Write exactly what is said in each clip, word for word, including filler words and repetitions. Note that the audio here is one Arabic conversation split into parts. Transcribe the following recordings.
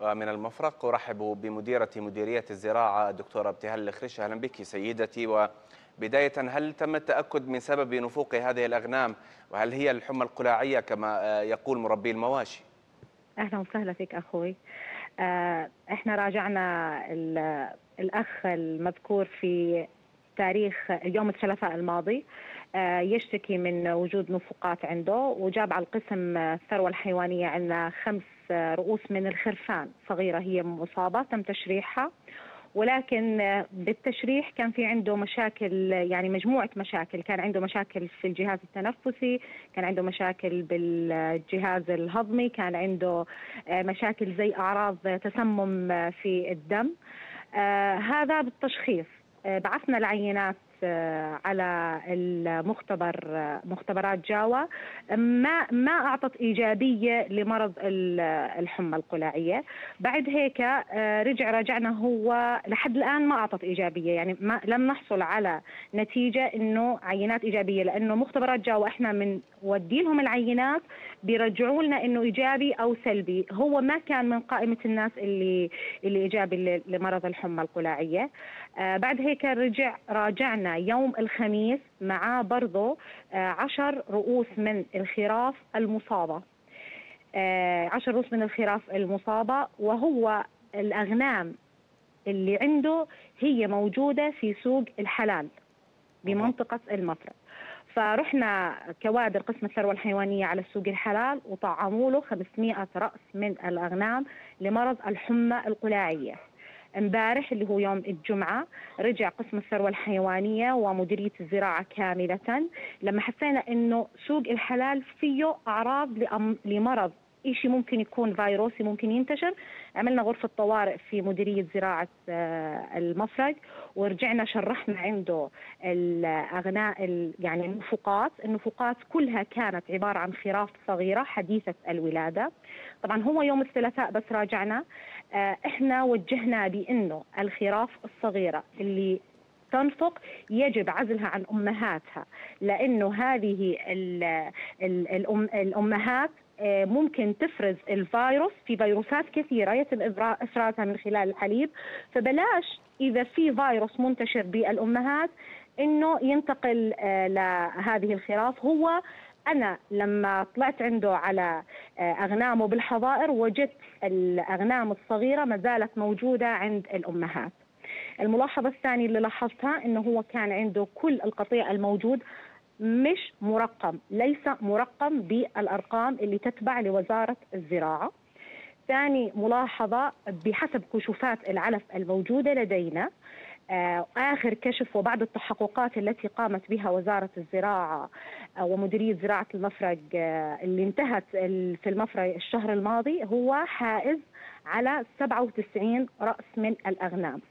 من المفرق. أرحب بمديرة مديرية الزراعة الدكتورة ابتهال الخريش. أهلا بك سيدتي. وبداية، هل تم التأكد من سبب نفوق هذه الأغنام، وهل هي الحمى القلاعية كما يقول مربي المواشي؟ أهلا وسهلا فيك أخوي. احنا راجعنا الأخ المذكور في تاريخ يوم الثلاثاء الماضي يشتكي من وجود نفقات عنده، وجاب على القسم الثروة الحيوانية عندنا خمس رؤوس من الخرفان صغيرة هي مصابة تم تشريحها، ولكن بالتشريح كان في عنده مشاكل، يعني مجموعة مشاكل. كان عنده مشاكل في الجهاز التنفسي، كان عنده مشاكل بالجهاز الهضمي، كان عنده مشاكل زي أعراض تسمم في الدم. آه هذا بالتشخيص. آه بعثنا العينات آه على المختبر، آه مختبرات جاوا، ما ما اعطت ايجابيه لمرض الحمى القلاعيه. بعد هيك آه رجع راجعنا، هو لحد الان ما اعطت ايجابيه، يعني ما لم نحصل على نتيجه انه عينات ايجابيه، لانه مختبرات جاوا احنا من ودي لهم العينات بيرجعوا لنا انه ايجابي او سلبي. هو ما كان من قائمه الناس اللي اللي ايجابي لمرض الحمى القلاعيه. آه بعد هيك رجع راجعنا يوم الخميس معاه برضه آه عشر رؤوس من الخراف المصابه. آه عشر رؤوس من الخراف المصابه، وهو الاغنام اللي عنده هي موجوده في سوق الحلال بمنطقه المفرق. فرحنا كوادر قسم الثروة الحيوانية على السوق الحلال وطعموا له خمسمئة رأس من الأغنام لمرض الحمى القلاعية. امبارح اللي هو يوم الجمعة رجع قسم الثروة الحيوانية ومديرية الزراعة كاملة لما حسينا انه سوق الحلال فيه أعراض لمرض، إشي ممكن يكون فيروسي ممكن ينتشر. عملنا غرفة طوارئ في مديرية زراعة المفرق، ورجعنا شرحنا عنده الأغناء، يعني النفقات. النفقات كلها كانت عبارة عن خراف صغيرة حديثة الولادة. طبعا هو يوم الثلاثاء بس راجعنا، احنا وجهنا بأنه الخراف الصغيرة اللي تنفق يجب عزلها عن أمهاتها، لأنه هذه ال ال الأم الأمهات ممكن تفرز الفيروس. في فيروسات كثيرة يتم إفرازها من خلال الحليب، فبلاش إذا في فيروس منتشر بالأمهات إنه ينتقل لهذه الخراف. هو أنا لما طلعت عنده على أغنامه بالحظائر وجدت الأغنام الصغيرة ما زالت موجودة عند الأمهات. الملاحظة الثانية اللي لاحظتها إنه هو كان عنده كل القطيع الموجود مش مرقم، ليس مرقم بالأرقام اللي تتبع لوزارة الزراعة. ثاني ملاحظة، بحسب كشوفات العلف الموجودة لدينا، آخر كشف وبعد التحققات التي قامت بها وزارة الزراعة ومديرية زراعة المفرق اللي انتهت في المفرق الشهر الماضي، هو حائز على سبعة وتسعين رأس من الأغنام.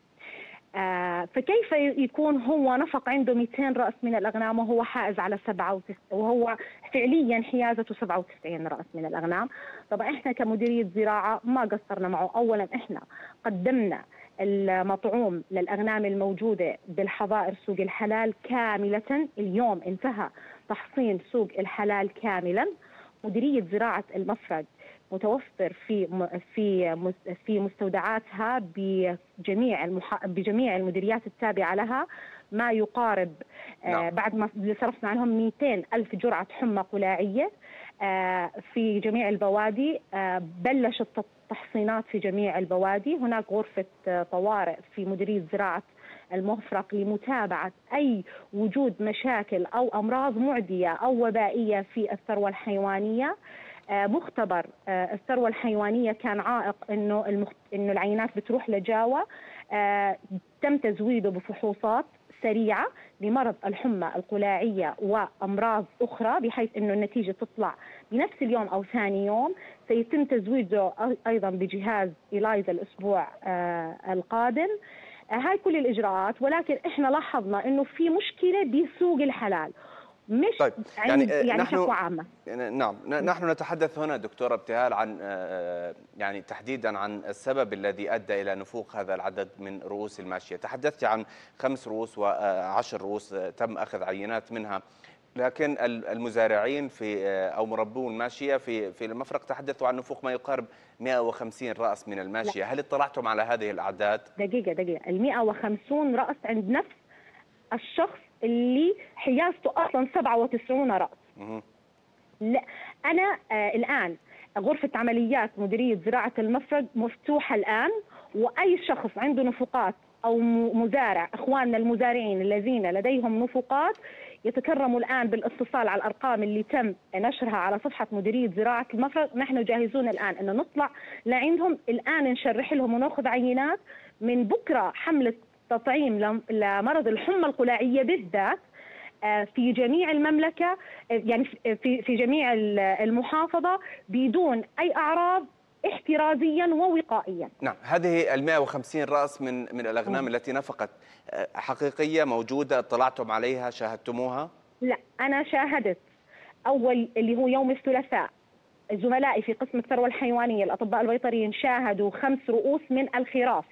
آه فكيف يكون هو نفق عنده مئتين رأس من الأغنام وهو حائز على سبعة وتسعين، وهو فعليا حيازته سبعة وتسعين رأس من الأغنام؟ طبعا احنا كمديرية زراعة ما قصرنا معه. أولا احنا قدمنا المطعوم للأغنام الموجودة بالحظائر سوق الحلال كاملة. اليوم انتهى تحصين سوق الحلال كاملا. مديرية زراعة المفرق متوفر في في في مستودعاتها بجميع المح... بجميع المديريات التابعة لها ما يقارب نعم. آه بعد ما صرفنا عنهم مئتين ألف جرعة حمى قلاعية آه في جميع البوادي. آه بلشت التحصينات في جميع البوادي. هناك غرفة آه طوارئ في مديرية زراعة المفرق لمتابعة أي وجود مشاكل أو أمراض معدية أو وبائية في الثروة الحيوانية. مختبر الثروة الحيوانية كان عائق إنه المخت... إنه العينات بتروح لجاوا. تم تزويده بفحوصات سريعة لمرض الحمى القلاعية وأمراض أخرى، بحيث إنه النتيجة تطلع بنفس اليوم أو ثاني يوم. سيتم تزويده أيضا بجهاز إلايزا الأسبوع القادم. هاي كل الإجراءات، ولكن إحنا لاحظنا إنه في مشكلة بسوق الحلال، مش طيب يعني يعني شكوى عامة. نعم، نحن نتحدث هنا دكتورة ابتهال عن يعني تحديدا عن السبب الذي أدى إلى نفوق هذا العدد من رؤوس الماشية. تحدثت عن خمس رؤوس وعشر رؤوس تم أخذ عينات منها. لكن المزارعين في أو مربو الماشية في في المفرق تحدثوا عن نفوق ما يقارب مئة وخمسين رأس من الماشية، هل اطلعتم على هذه الأعداد؟ دقيقة دقيقة، ال مئة وخمسين رأس عند نفس الشخص اللي حيازته أصلا سبعة وتسعين رأس. مه. لا أنا آه الآن غرفة عمليات مديرية زراعة المفرق مفتوحة الآن، وأي شخص عنده نفقات أو مزارع، إخواننا المزارعين الذين لديهم نفقات يتكرموا الآن بالاتصال على الأرقام اللي تم نشرها على صفحة مديرية زراعة المفرق. نحن جاهزون الآن أن نطلع لعندهم الآن، نشرح لهم ونأخذ عينات. من بكرة حملة تطعيم لمرض الحمى القلاعية بالذات في جميع المملكة، يعني في في جميع المحافظة بدون أي أعراض، احترازيا ووقائيا. نعم، هذه ال مئة وخمسين رأس من من الأغنام م. التي نفقت حقيقية موجودة، اطلعتم عليها، شاهدتموها؟ لا أنا شاهدت أول اللي هو يوم الثلاثاء، زملائي في قسم الثروة الحيوانية الأطباء البيطريين شاهدوا خمس رؤوس من الخراف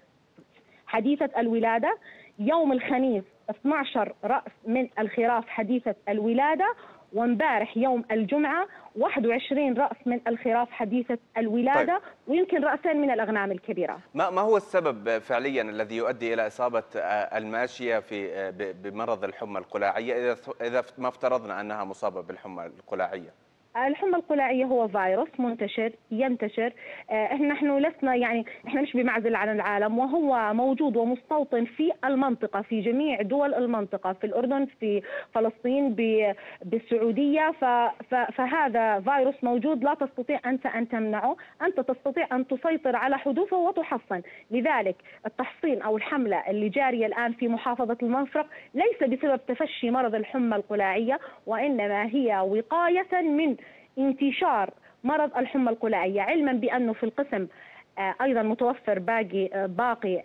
حديثة الولادة. يوم الخميس اثني عشر رأس من الخراف حديثة الولادة، وامبارح يوم الجمعة واحد وعشرين رأس من الخراف حديثة الولادة. طيب. ويمكن رأسين من الأغنام الكبيرة. ما ما هو السبب فعليا الذي يؤدي إلى إصابة الماشية في بمرض الحمى القلاعية إذا إذا ما افترضنا أنها مصابة بالحمى القلاعية؟ الحمى القلاعية هو فيروس منتشر ينتشر، احنا نحن لسنا يعني احنا مش بمعزل عن العالم، وهو موجود ومستوطن في المنطقة، في جميع دول المنطقة، في الأردن، في فلسطين، بالسعودية. فهذا فيروس موجود، لا تستطيع أنت أن تمنعه، أنت تستطيع أن تسيطر على حدوثه وتحصن. لذلك التحصين أو الحملة اللي جارية الآن في محافظة المفرق ليس بسبب تفشي مرض الحمى القلاعية، وإنما هي وقاية من انتشار مرض الحمى القلاعية، علما بأنه في القسم أيضا متوفر باقي باقي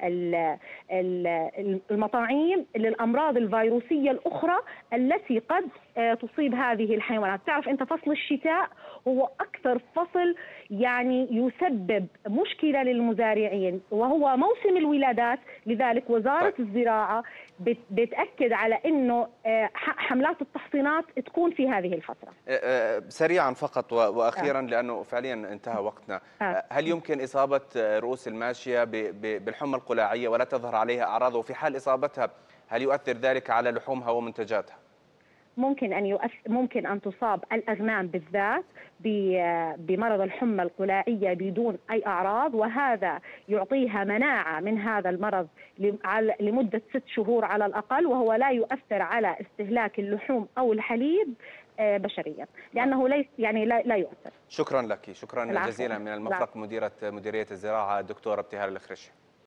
المطاعيم للأمراض الفيروسية الأخرى التي قد تصيب هذه الحيوانات. تعرف أنت فصل الشتاء هو أكثر فصل يعني يسبب مشكلة للمزارعين، وهو موسم الولادات. لذلك وزارة الزراعة بتأكد على أنه حملات التحصينات تكون في هذه الفترة. سريعا فقط وأخيرا لأنه فعليا انتهى وقتنا، هل يمكن إصابة رؤوس الماشية بالحمى القلاعية ولا تظهر عليها أعراض، وفي حال إصابتها هل يؤثر ذلك على لحومها ومنتجاتها؟ ممكن أن يؤثر، ممكن أن تصاب الأغنام بالذات بمرض الحمى القلاعية بدون أي أعراض، وهذا يعطيها مناعة من هذا المرض لمدة ست شهور على الأقل، وهو لا يؤثر على استهلاك اللحوم أو الحليب بشريا، لأنه ليس يعني لا, لا يؤثر. شكرا لك، شكرا جزيلا من المفرق مديرة مديرية الزراعة الدكتورة ابتهال الخريشي.